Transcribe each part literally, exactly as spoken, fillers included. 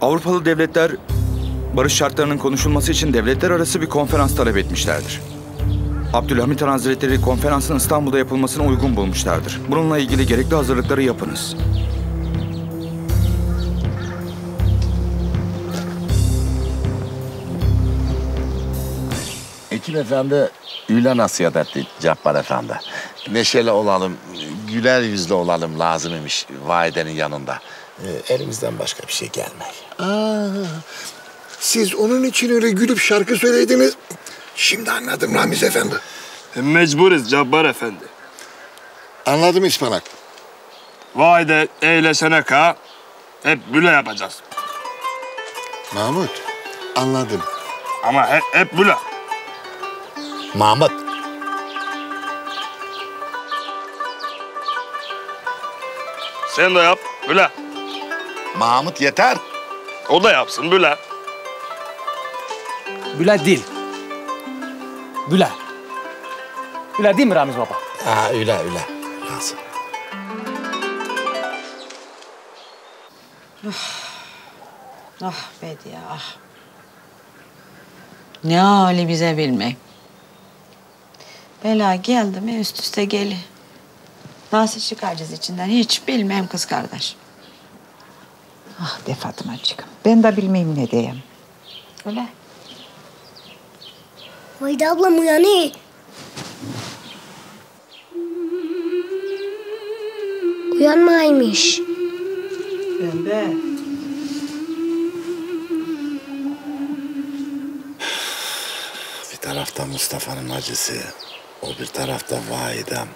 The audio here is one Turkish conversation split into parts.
Avrupalı devletler barış şartlarının konuşulması için devletler arası bir konferans talep etmişlerdir. Abdülhamit Han Hazretleri konferansın İstanbul'da yapılmasını uygun bulmuşlardır. Bununla ilgili gerekli hazırlıkları yapınız. Hekim Efendi öyle nasihat etti Cabbar Efendi. Neşeli olalım, güler yüzlü olalım lazım imiş vaidenin yanında. Ee, elimizden başka bir şey gelmiyor. Aa, siz onun için öyle gülüp şarkı söylediniz. Şimdi anladım Ramiz Efendi. Mecburuz Cabbar Efendi. Anladım İspanak. Vaide eylesene ka, hep böyle yapacağız. Mahmut, anladım. Ama hep, hep böyle. Mahmut. Sen de yap, böyle. Mahmut yeter. O da yapsın, böyle. Büle değil. Büle. Büle değil mi Ramiz Baba? Ha öyle öyle. Lazım. Ah Bediye ah. Ne hali bize bilmeyim. Bela geldi mi üst üste geli. Nasıl çıkaracağız içinden hiç bilmem kız kardeş. Ah be Fatımacığım, ben de bilmeyeyim ne diyeyim. Öyle. Vayda ablam uyanıyor. Uyanmaymış. Pembe. Bir tarafta Mustafa'nın acısı, o bir tarafta vaidem.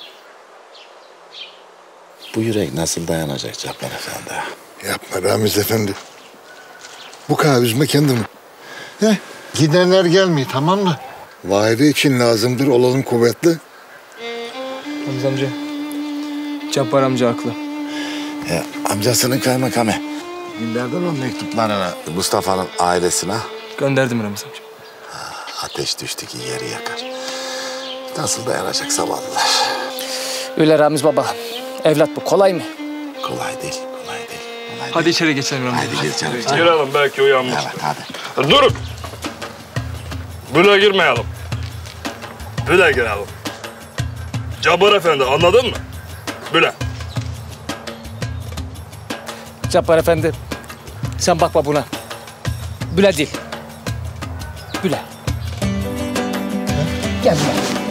Bu yürek nasıl dayanacak Cabbar Efendi? Yapma Ramiz Efendi. Bu kadar üzme kendini. Heh, gidenler gelmiyor tamam mı? Vahide için lazımdır olalım kuvvetli. Ramiz amca. Cabbar amca haklı. E, amcasının kaymakamı. Gönderdin mi mektuplarını Mustafa'nın ailesine? Gönderdim Ramiz amca. Ateş düştü ki yeri yakar. Nasıl dayanacak zavallılar? Öyle Ramiz Baba. Evlat bu kolay mı? Kolay değil, kolay değil. Kolay Hadi değil. içeri geçelim Ramiz Hadi amca. geçelim. içeri. Girelim, belki uyanmıştır. Evet, hadi. Durun. Böyle girmeyelim. Böyle girelim. Cabbar Efendi, anladın mı? Böyle. Cabbar Efendi. Sen bakma buna. Büle değil. Büle. Gel buraya.